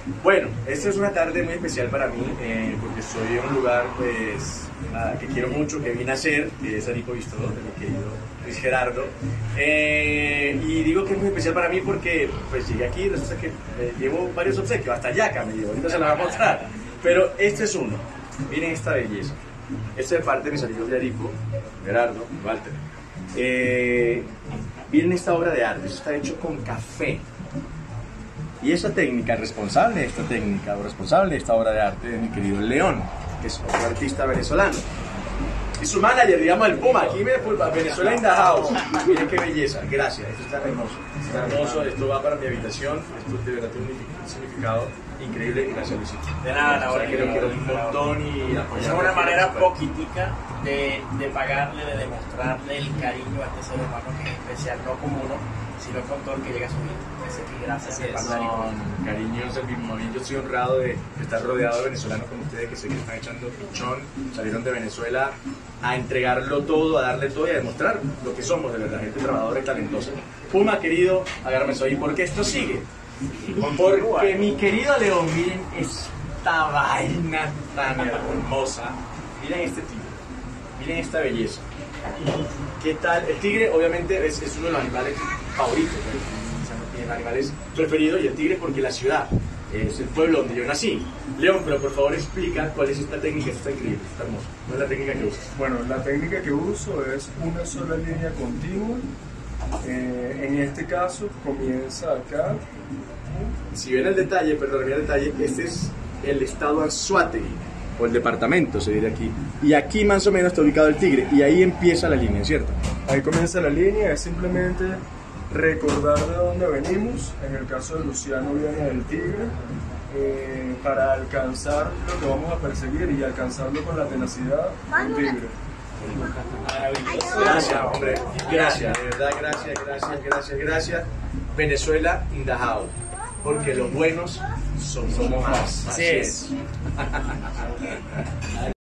Bueno, esta es una tarde muy especial para mí porque estoy en un lugar pues que quiero mucho, que vine a hacer, que es Aripo Bistro, de mi querido Luis Gerardo. Y digo que es muy especial para mí porque pues llegué aquí y resulta que llevo varios obsequios, hasta yaca me llevo, ahorita se los voy a mostrar. Pero este es uno, miren esta belleza. Esto es parte de mis amigos de Aripo, Gerardo, Walter. Miren esta obra de arte, esto está hecho con café. Y esa técnica, responsable de esta técnica, o responsable de esta obra de arte, es mi querido León, que es otro artista venezolano. Y su manager, digamos, el Puma, aquí me Venezuela in the house. Miren qué belleza, gracias, esto está hermoso. Está hermoso, esto va para mi habitación, esto de verdad tiene un significado increíble y gracias, Luisito. De nada, ahora que lo quiero un montón y apoyar. Es una manera poquitica de pagarle, de demostrarle el cariño a este ser humano que es especial, no como uno, sino con todo el que llega a su vida. Así que gracias de parte de Con cariño, es el mismo. Yo estoy honrado de estar rodeado de venezolanos como ustedes que sé que están echando pichón, salieron de Venezuela a entregarlo todo, a darle todo y a demostrar lo que somos de verdad, gente trabajadora y talentosa. Puma, querido, agárrame eso. ¿Y por qué esto sigue? Porque mi querido León, miren esta vaina tan hermosa. Miren este tigre, miren esta belleza. ¿Qué tal? El tigre obviamente es uno de los animales favoritos, mis animales preferidos, y el tigre porque la ciudad es el pueblo donde yo nací. León, pero por favor explica cuál es esta técnica, esto está increíble, está hermoso. ¿Cuál es la técnica que usas? Bueno, la técnica que uso es una sola línea continua. En este caso comienza acá. Si ven el detalle, perdón, mira el detalle, este es el estado Anzoátegui, o el departamento se diría aquí, y aquí más o menos está ubicado el tigre, y ahí empieza la línea, ¿cierto? Ahí comienza la línea, es simplemente recordar de dónde venimos. En el caso de Luciano viene del tigre, para alcanzar lo que vamos a perseguir y alcanzarlo con la tenacidad del tigre. Gracias, hombre, gracias, de verdad, gracias. Venezuela in the house, porque los buenos somos más. Así es.